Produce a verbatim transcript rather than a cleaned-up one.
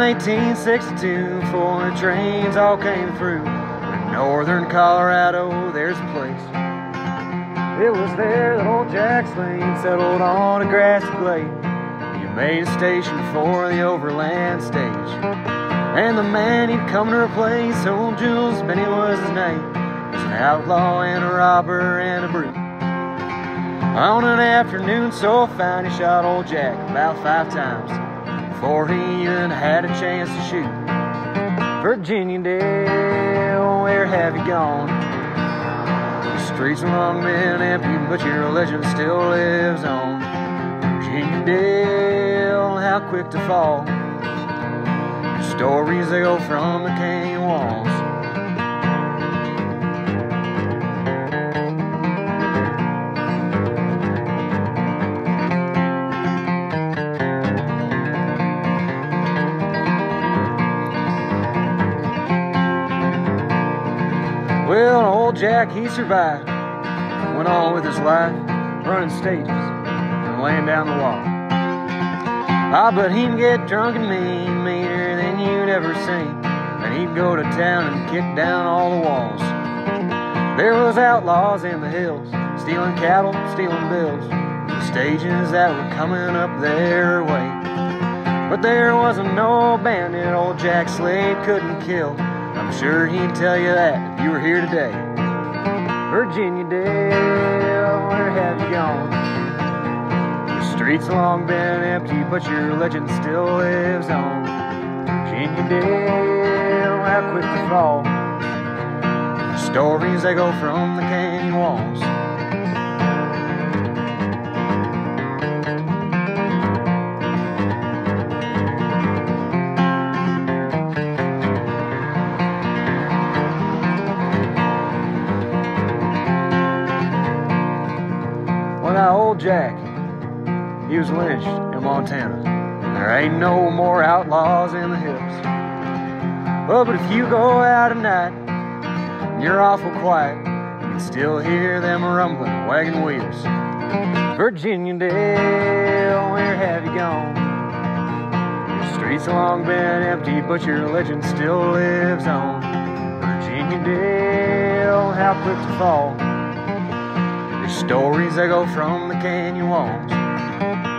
eighteen sixty-two, before the trains all came through, in northern Colorado there's a place. It was there that old Jack Slade settled on a grassy glade. He made a station for the overland stage, and the man he'd come to replace, old Jules Benny was his name, was an outlaw and a robber and a brute. On an afternoon so fine, he shot old Jack about five times before he even had a chance to shoot. Virginia Dale, where have you gone? The streets have long been empty, but your legend still lives on. Virginia Dale, how quick to fall. Your stories, they go from the canyon walls. Well, old Jack, he survived, went on with his life, running stages and laying down the law. Ah, but he'd get drunk and mean, meaner than you'd ever seen, and he'd go to town and kick down all the walls. There was outlaws in the hills, stealing cattle, stealing bills, the stages that were coming up their way. But there wasn't no bandit old Jack Slade couldn't kill. I'm sure he'd tell you that if you were here today. Virginia Dale, where have you gone? The streets have long been empty, but your legend still lives on. Virginia Dale, how quick to fall. The stories, they go from the canyon walls. Now old Jack, he was lynched in Montana. There ain't no more outlaws in the hills. Well, but if you go out at night and you're awful quiet, you can still hear them rumbling wagon wheels. Virginia Dale, where have you gone? Your streets have long been empty, but your legend still lives on. Virginia Dale, how quick to fall. Stories, they go from the canyon walls.